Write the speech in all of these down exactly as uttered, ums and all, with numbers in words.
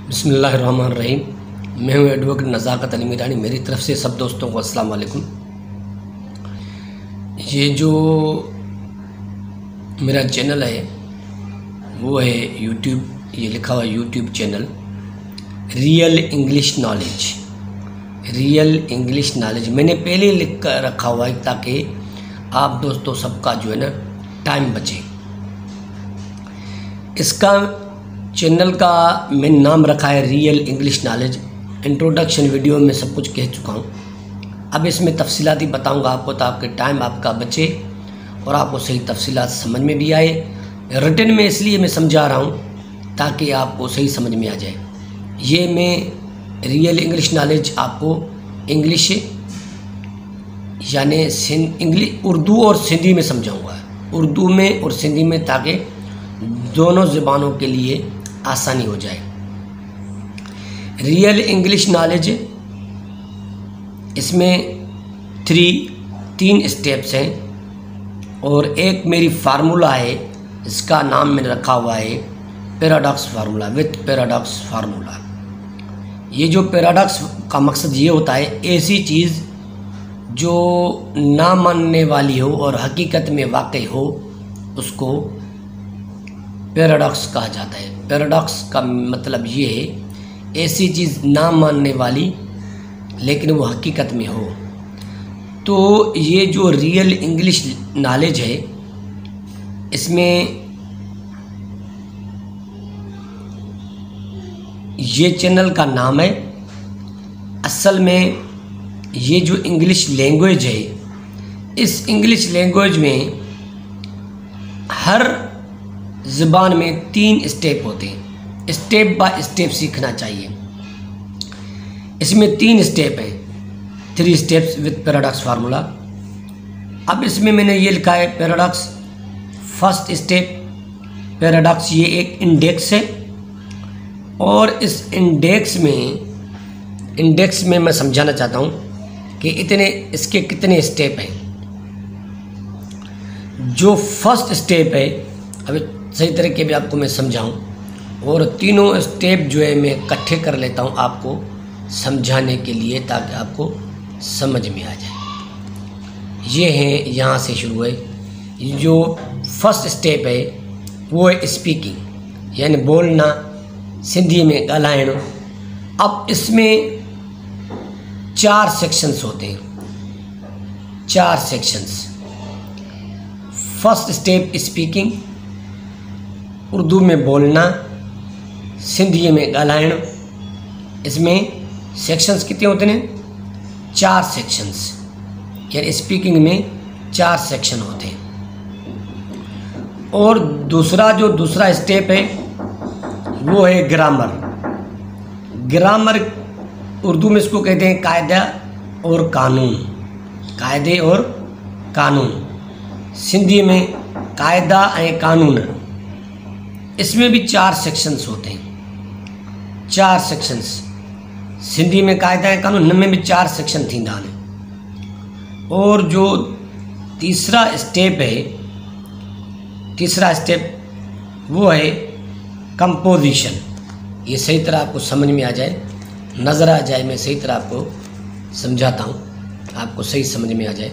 बिस्मिल्लाहिर्रहमानिर्रहीम। मैं हूँ एडवोकेट नज़ाकत अली मीरानी। मेरी तरफ से सब दोस्तों को अस्सलाम वालेकुम। ये जो मेरा चैनल है वो है यूट्यूब, ये लिखा हुआ YouTube channel real English knowledge. Real English knowledge मैंने पहले लिख कर रखा हुआ है ताकि आप दोस्तों सबका जो है ना टाइम बचे। इसका चैनल का मैंने नाम रखा है real English knowledge. Introduction video में सब कुछ कह चुका हूँ। अब इसमें तफसीलाती बताऊँगा आपको ताकि टाइम आपका बचे और आपको सही तफसीलात समझ में भी आए। रिटन में इसलिए मैं समझा रहा हूँ ताकि आपको सही समझ में आ जाए। ये मैं रियल इंग्लिश नॉलेज आपको इंग्लिश यानी इंग्लिश उर्दू और सिंधी में समझाऊँगा, उर्दू में और सिंधी में, ताकि दोनों ज़बानों के लिए आसानी हो जाए। रियल इंग्लिश नॉलेज इसमें थ्री तीन स्टेप्स हैं और एक मेरी फार्मूला है, इसका नाम मैंने रखा हुआ है paradox formula, with paradox formula. ये जो पैराडॉक्स का मकसद ये होता है, ऐसी चीज़ जो ना मानने वाली हो और हकीकत में वाकई हो उसको पैराडॉक्स कहा जाता है। पैराडॉक्स का मतलब ये है ऐसी चीज़ ना मानने वाली लेकिन वो हकीकत में हो। तो ये जो रियल इंग्लिश नॉलेज है इसमें ये चैनल का नाम है, असल में ये जो इंग्लिश लैंग्वेज है, इस इंग्लिश लैंग्वेज में हर ज़बान में तीन स्टेप होते हैं। स्टेप बाय स्टेप सीखना चाहिए। इसमें तीन स्टेप हैं, three steps with paradox formula. अब इसमें मैंने ये लिखा है पैराडॉक्स फर्स्ट स्टेप। पैराडॉक्स ये एक इंडेक्स है और इस इंडेक्स में इंडेक्स में मैं समझाना चाहता हूँ कि इतने इसके कितने स्टेप हैं। जो फर्स्ट स्टेप है, अभी सही तरीके भी आपको मैं समझाऊं, और तीनों स्टेप जो है मैं इकट्ठे कर लेता हूं आपको समझाने के लिए ताकि आपको समझ में आ जाए। ये है, यहाँ से शुरू है। जो फर्स्ट स्टेप है वो है स्पीकिंग यानी बोलना, सिंधी में ॻाल्हाइण। अब इसमें चार सेक्शंस होते हैं, चार sections. First step speaking, Urdu में बोलना, सिंधी में ॻाल्हाइण। इसमें सेक्शंस कितने होते हैं? चार सेक्शंस, यानी स्पीकिंग में चार सेक्शन होते हैं। और दूसरा जो दूसरा स्टेप है वो है ग्रामर। ग्रामर उर्दू में इसको कहते हैं कायदा और कानून, कायदे और कानून। सिंधी में कायदा ऐं कानून। इसमें भी चार सेक्शंस होते हैं, चार सेक्शंस। सिंधी में कायदा ऐं कानून, इनमें भी चार सेक्शन थींदा आहिनि। और जो तीसरा स्टेप है, तीसरा स्टेप वो है कंपोजिशन। ये सही तरह आपको समझ में आ जाए, नज़र आ जाए, मैं सही तरह आपको समझाता हूँ, आपको सही समझ में आ जाए।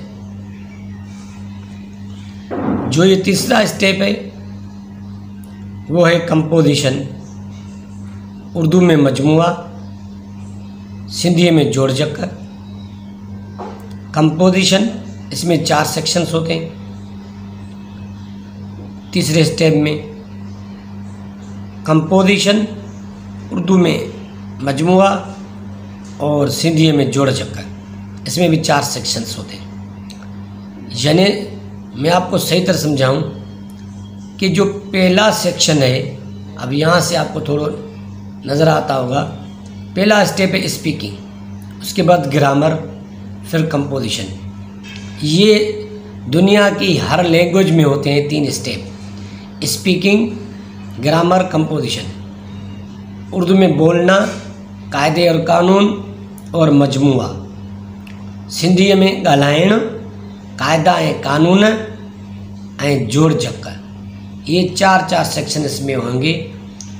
जो ये तीसरा स्टेप है वो है कंपोजिशन। उर्दू में मजमुआ, सिंधी में जोड़ जकर। कंपोजिशन, इसमें चार सेक्शंस होते हैं। तीसरे स्टेप में कंपोजिशन, उर्दू में मजमुआ और सिंधी में जोड़ जकर। इसमें भी चार सेक्शंस होते हैं। यानी मैं आपको सही तरह समझाऊं कि जो पहला सेक्शन है, अब यहाँ से आपको थोड़ा नज़र आता होगा, पहला स्टेप है स्पीकिंग, उसके बाद ग्रामर, फिर कंपोजिशन। ये दुनिया की हर लैंग्वेज में होते हैं तीन step, speaking, grammar, composition. Urdu में बोलना, कायदे और कानून और मजमुआ। सिंधी में ॻाल्हाइण, कायदा ऐं कानून ऐं जोड़ जकर। ये चार चार सेक्शन इसमें होंगे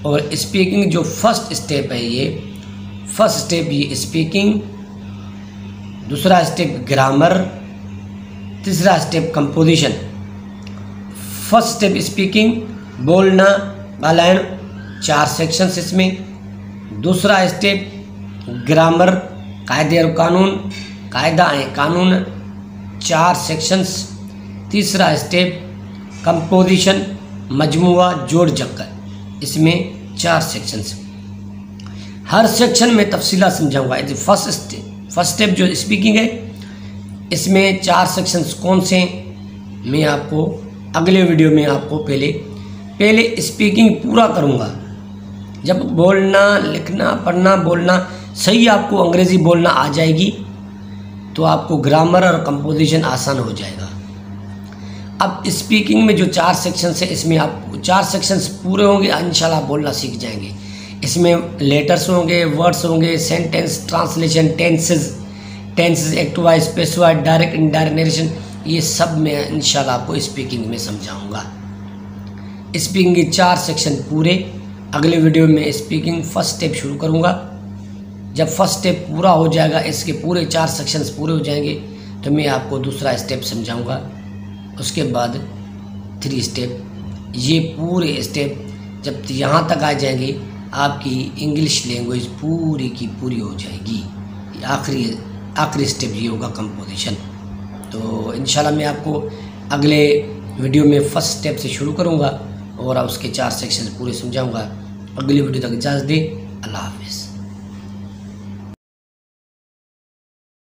और स्पीकिंग जो फर्स्ट स्टेप है, ये फर्स्ट स्टेप ये स्पीकिंग, दूसरा स्टेप ग्रामर, तीसरा step composition. First step speaking, बोलना, गायन, चार सेक्शंस इसमें। दूसरा स्टेप ग्रामर, कायदे और कानून, कायदा है कानून, चार सेक्शंस। तीसरा स्टेप कंपोजिशन, मजमुआ जोड़ जक्कर, इसमें चार सेक्शंस। हर सेक्शन में तफसीला समझाऊंगा। फर्स्ट स्टेप फर्स्ट स्टेप जो स्पीकिंग है, इसमें चार सेक्शंस कौन से हैं, मैं आपको अगले वीडियो में आपको पहले पहले स्पीकिंग पूरा करूंगा। जब बोलना, लिखना, पढ़ना, बोलना सही आपको अंग्रेज़ी बोलना आ जाएगी तो आपको ग्रामर और कंपोजिशन आसान हो जाएगा। अब स्पीकिंग में जो चार सेक्शंस है, इसमें आप चार सेक्शंस पूरे होंगे, इंशाल्लाह बोलना सीख जाएंगे। इसमें लेटर्स होंगे, वर्ड्स होंगे, sentence, translation, tenses tenses active voice, passive voice, direct indirect narration, ये सब मैं इंशाल्लाह आपको स्पीकिंग में समझाऊंगा। स्पीकिंग के चार सेक्शन पूरे। अगले वीडियो में स्पीकिंग फर्स्ट स्टेप शुरू करूंगा। जब फर्स्ट स्टेप पूरा हो जाएगा, इसके पूरे चार सेक्शंस पूरे हो जाएंगे, तो मैं आपको दूसरा स्टेप समझाऊंगा। उसके बाद थ्री स्टेप। ये पूरे स्टेप जब यहाँ तक आ जाएंगे, आपकी इंग्लिश लैंग्वेज पूरी की पूरी हो जाएगी। आखिरी आखिरी स्टेप ये होगा कंपोजिशन। तो इंशाल्लाह मैं आपको अगले वीडियो में फर्स्ट स्टेप से शुरू करूँगा और उसके चार सेक्शन पूरे समझाऊँगा। अगली वीडियो तक इजाज़त दें। अल्लाह हाफ़िज़।